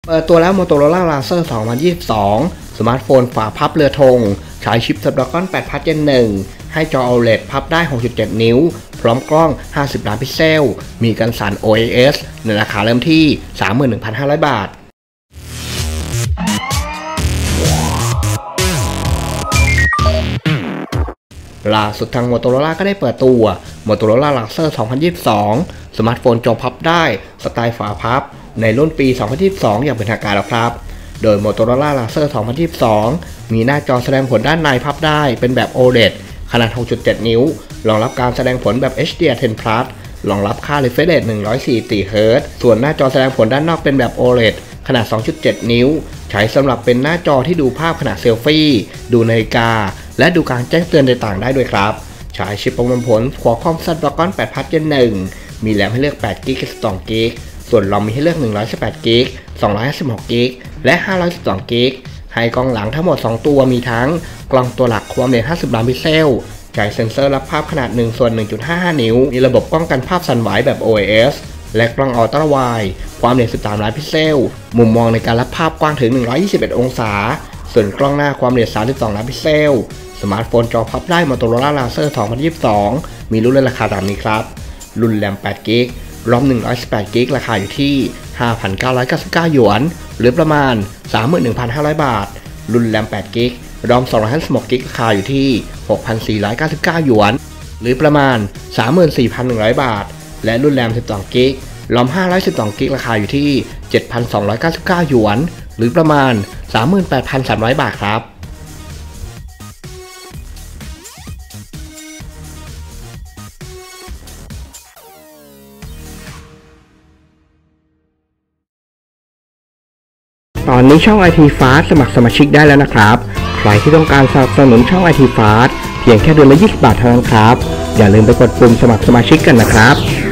เปิดตัวแล้ว Motorola Razr 2022 สมาร์ทโฟนฝาพับเรือธงใช้ชิป Snapdragon 8 Plus Gen 1 ให้จอ OLED พับได้ 6.7 นิ้ว พร้อมกล้อง 50 ล้านพิกเซล มีกันสั่น OIS ในราคาเริ่มที่ 31,500 บาท ล่าสุดทาง Motorola ก็ได้เปิดตัว Motorola Razr 2022 สมาร์ทโฟนจอพับได้สไตล์ฝาพับในรุ่นปี 2022 อย่างเป็นทางการแล้วครับ โดย Motorola Razr 2022 มีหน้าจอแสดงผลด้านในพับได้เป็นแบบ OLED ขนาด 6.7 นิ้ว รองรับการแสดงผลแบบ HDR10 Plus รองรับค่า refresh rate 144 Hz ส่วนหน้าจอแสดงผลด้านนอกเป็นแบบ OLED ขนาด 2.7 นิ้ว ใช้สำหรับเป็นหน้าจอที่ดูภาพขณะเซลฟี่ ดูนาฬิกา และดูการแจ้งเตือนต่างๆได้ด้วยครับ ใช้ชิปประมวลผล Qualcomm Snapdragon 8 Plus Gen 1 มีแรมให้เลือก8 g b กับ12 g b ส่วน ROM มีให้เลือก118 g b 256 g b และ 512 g b ให้กล้องหลังทั้งหมด 2 ตัวมีทั้งกล้องตัวหลักความละเอียด50 ล้านพิกเซล ใช้เซ็นเซอร์รับภาพขนาด 1/1.55 นิ้ว มีระบบป้องกันภาพสั่นไหวแบบ OIS และกล้องอัลตร้าไวด์ความละเอียด13 ล้านพิกเซล มุมมองในการรับภาพกว้างถึง 121 องศา ส่วนกล้องหน้าความละเอียด32 ล้านพิกเซล สมาร์ทโฟนจอพับได้ Motorola Razr 2022 มีรุ่นและราคาตามนี้ครับ รุ่นแรม8 g b ROM 118 g b ราคาอยู่ที่ 5,999 หยวน หรือประมาณ 31,500 บาท รุ่นแรม8 g b ROM 256 g b ราคาอยู่ที่ 6,499 หยวน หรือประมาณ 34,100 บาท และรุ่นแรม12 g b ROM 512 g b ราคาอยู่ที่ 7,299 หยวน หรือประมาณ 38,300 บาทครับตอนนี้ช่อง IT Fast สมัครสมาชิกได้แล้วนะครับใครที่ต้องการสนับสนุนช่อง IT Fast เพียงแค่เดือนละ20 บาทเท่านั้นครับอย่าลืมไปกดปุ่มสมัครสมาชิกกันนะครับ